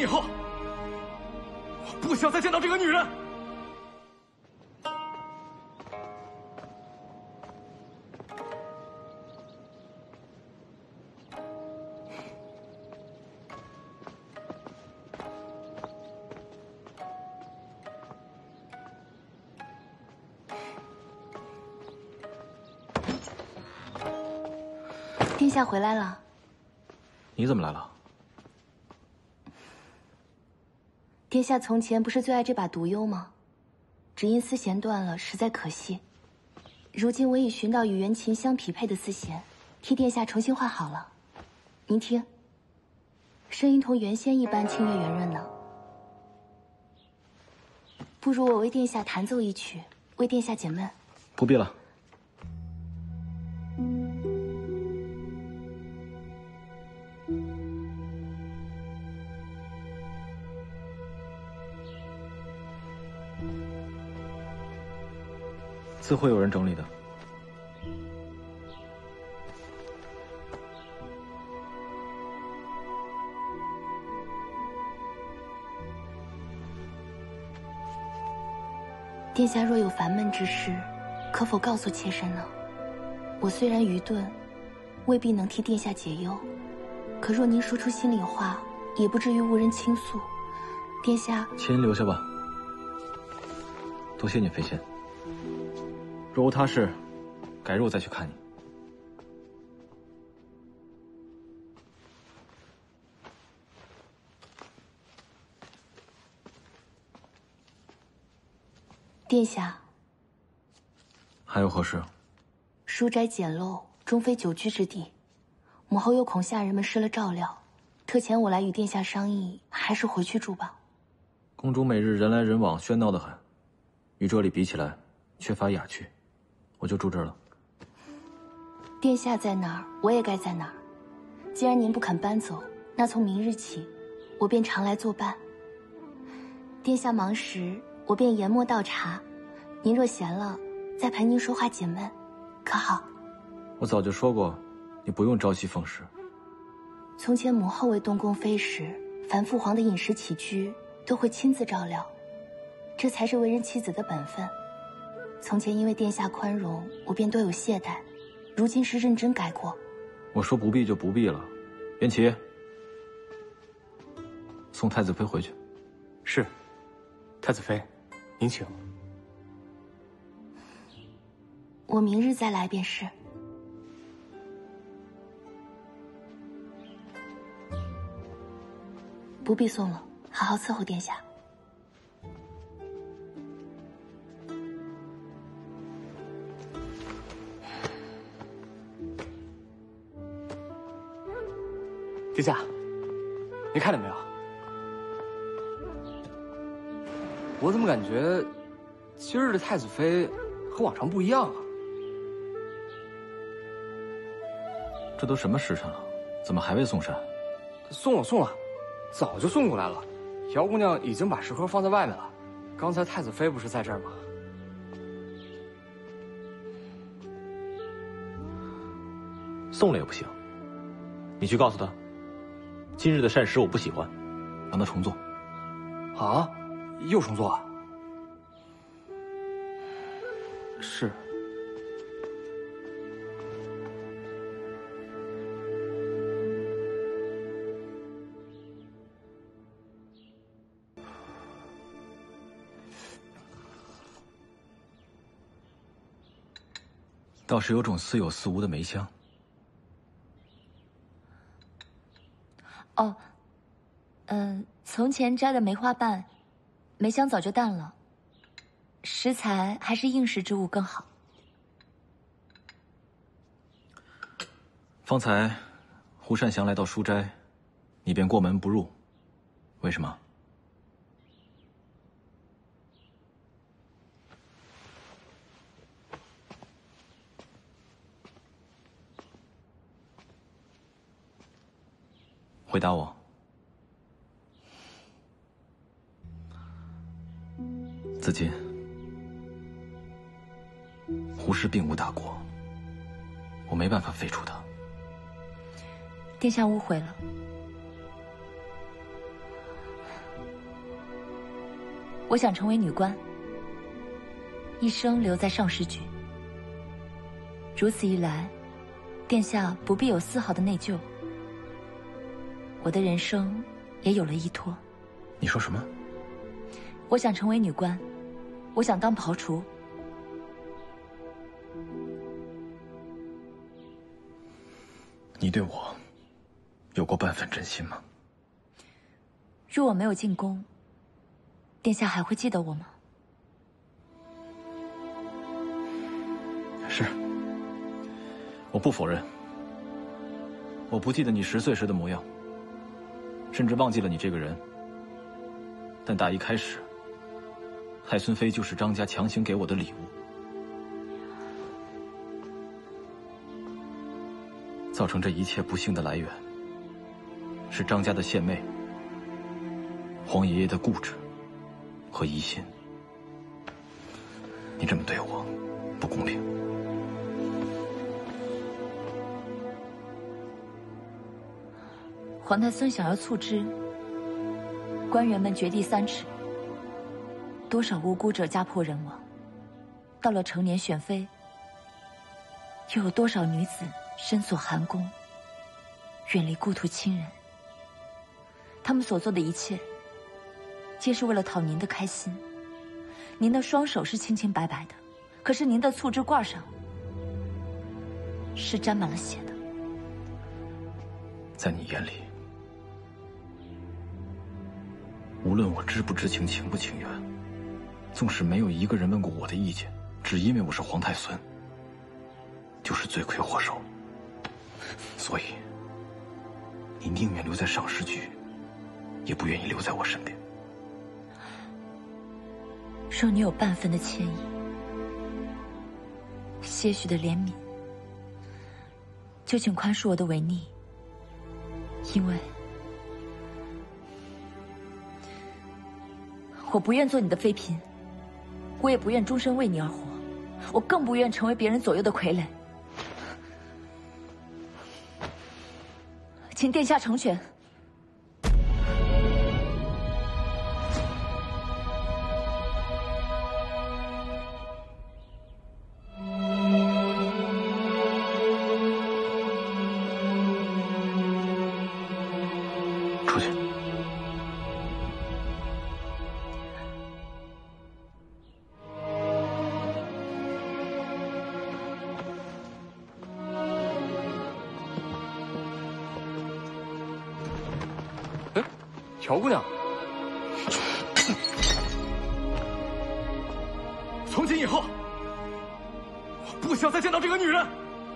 以后，我不想再见到这个女人。 殿下回来了。 你怎么来了？ 殿下从前不是最爱这把毒幽吗？只因丝弦断了，实在可惜。如今我已寻到与元琴相匹配的丝弦，替殿下重新换好了。您听，声音同原先一般清越圆润呢。不如我为殿下弹奏一曲，为殿下解闷。 不必了。自会有人整理的。 殿下若有烦闷之事，可否告诉妾身呢？我虽然愚钝，未必能替殿下解忧，可若您说出心里话，也不至于无人倾诉。殿下， 钱留下吧。多谢你，飞仙。若无他事，改日我再去看你。 殿下， 还有何事？ 书斋简陋，终非久居之地。母后又恐下人们失了照料，特遣我来与殿下商议，还是回去住吧。 宫中每日人来人往，喧闹得很，与这里比起来，缺乏雅趣。我就住这儿了。 殿下在哪儿，我也该在哪儿。既然您不肯搬走，那从明日起，我便常来作伴。殿下忙时，我便研墨倒茶。您若闲了，再陪您说话解闷，可好？ 我早就说过，你不用朝夕奉侍。 从前母后为东宫妃时，凡父皇的饮食起居都会亲自照料，这才是为人妻子的本分。从前因为殿下宽容，我便多有懈怠，如今是认真改过。 我说不必就不必了。元琪，送太子妃回去。 是，太子妃，您请。 我明日再来便是。不必送了，好好伺候殿下。 殿下，您看见没有？我怎么感觉今日的太子妃和往常不一样啊？ 这都什么时辰了，怎么还未送膳？ 送了，早就送过来了。姚姑娘已经把食盒放在外面了。刚才太子妃不是在这儿吗？ 送了也不行，你去告诉他，今日的膳食我不喜欢，让他重做。 啊？又重做？是。 倒是有种似有似无的梅香。 哦，从前摘的梅花瓣，梅香早就淡了。食材还是应时之物更好。 方才胡善祥来到书斋，你便过门不入，为什么？回答我。子金，胡氏并无大过，我没办法废除他。 殿下误会了， 我想成为女官，一生留在上师局。如此一来，殿下不必有丝毫的内疚，我的人生也有了依托。 你说什么？ 我想成为女官，我想当庖厨。 你对我有过半分真心吗？ 若我没有进宫，殿下还会记得我吗？ 是，我不否认，我不记得你10岁时的模样，甚至忘记了你这个人。但打一开始，太孙妃就是张家强行给我的礼物。造成这一切不幸的来源，是张家的献媚、皇爷爷的固执和疑心。你这么对我，不公平。 皇太孙想要促织，官员们掘地3尺，多少无辜者家破人亡。到了成年选妃，又有多少女子深锁寒宫，远离故土亲人。他们所做的一切，皆是为了讨您的开心。您的双手是清清白白的，可是您的醋汁罐上是沾满了血的。 在你眼里，无论我知不知情、情不情愿，纵使没有一个人问过我的意见，只因为我是皇太孙，就是罪魁祸首。所以，你宁愿留在上师局，也不愿意留在我身边。 若你有半分的歉意，些许的怜悯，就请宽恕我的违逆。因为我不愿做你的妃嫔，我也不愿终身为你而活，我更不愿成为别人左右的傀儡。请殿下成全。 出去。 哎，乔姑娘，从今以后，我不想再见到这个女人。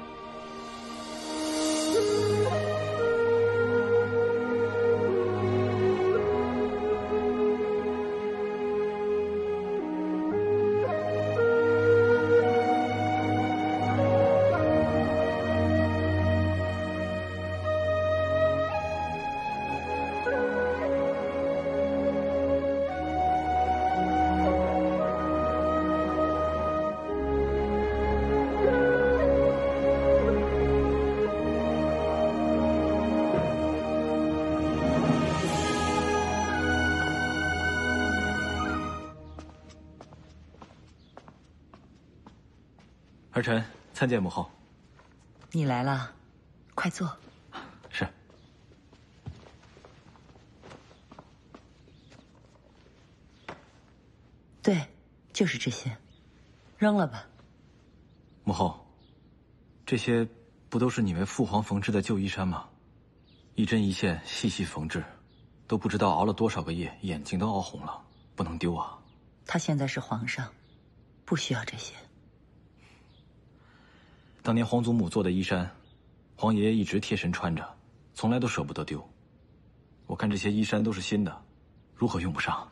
儿臣参见母后。 你来了，快坐。 是。 对，就是这些，扔了吧。 母后，这些不都是你为父皇缝制的旧衣衫吗？一针一线细细缝制，都不知道熬了多少个夜，眼睛都熬红了，不能丢啊。 他现在是皇上，不需要这些。 当年皇祖母做的衣衫，皇爷爷一直贴身穿着，从来都舍不得丢。我看这些衣衫都是新的，如何用不上？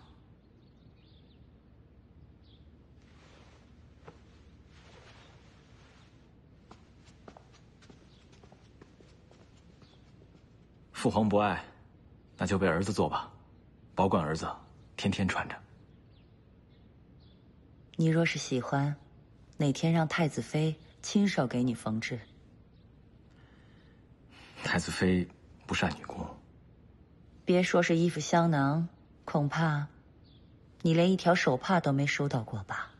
父皇不爱，那就为儿子做吧，保管儿子天天穿着。 你若是喜欢，哪天让太子妃亲手给你缝制。 太子妃不善女工， 别说是衣服香囊，恐怕你连一条手帕都没收到过吧？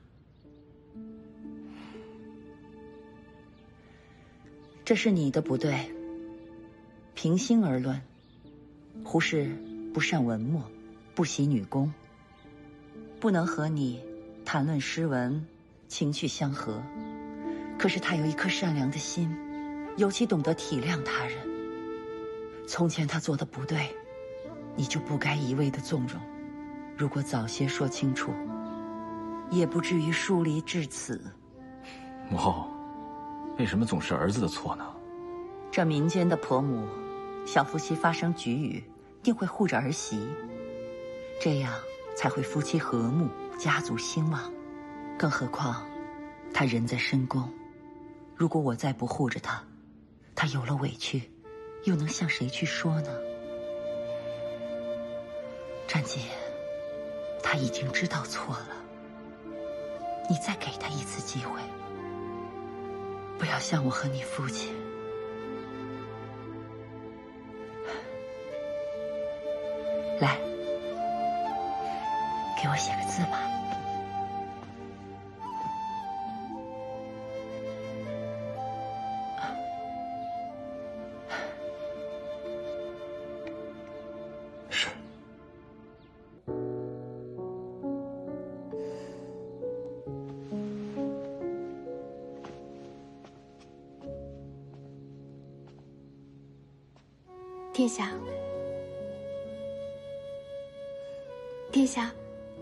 这是你的不对。平心而论，胡氏不善文墨，不习女工，不能和你谈论诗文，情趣相合。可是他有一颗善良的心，尤其懂得体谅他人。从前他做的不对，你就不该一味的纵容。如果早些说清楚，也不至于疏离至此。 母后，为什么总是儿子的错呢？ 这民间的婆母，小夫妻发生局龉，定会护着儿媳，这样才会夫妻和睦，家族兴旺。更何况，他人在深宫，如果我再不护着他，他有了委屈，又能向谁去说呢？战姐，他已经知道错了，你再给他一次机会，不要像我和你父亲。来，给我写个字吧。 是。 殿下，殿下，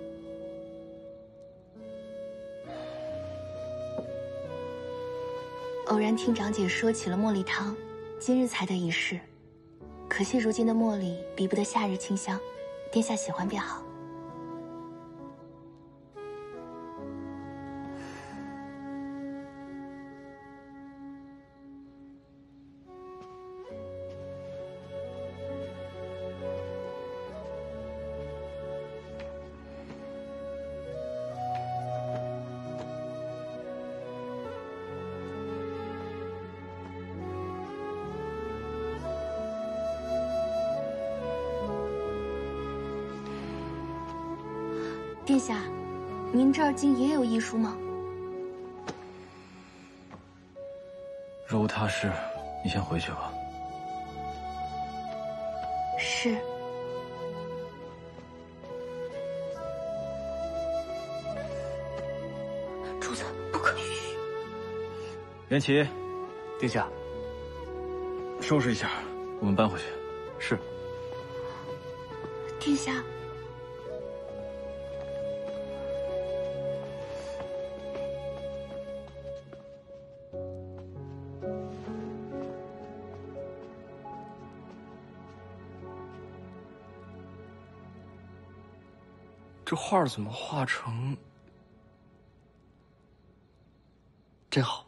偶然听长姐说起了茉莉汤，今日才得一试。可惜如今的茉莉比不得夏日清香，殿下喜欢便好。殿下，您这儿竟也有医书吗？ 如他是，你先回去吧。 是。主子不可以。 元齐， 殿下， 收拾一下，我们搬回去。 是。 殿下。 这画怎么画成真好？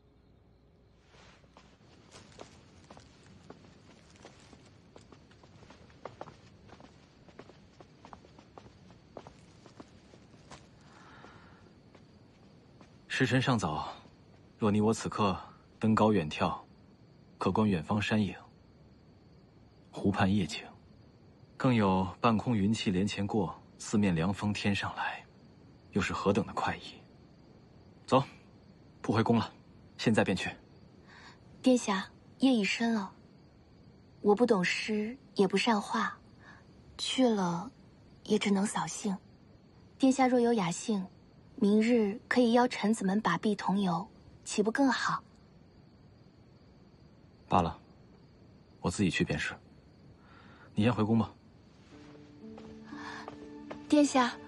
时辰尚早，若你我此刻登高远眺，可观远方山影、湖畔夜景，更有半空云气连前过，四面凉风天上来，又是何等的快意！走，不回宫了，现在便去。 殿下，夜已深了，我不懂诗，也不善画，去了也只能扫兴。殿下若有雅兴，明日可以邀臣子们把臂同游，岂不更好？ 罢了，我自己去便是。你先回宫吧。 殿下。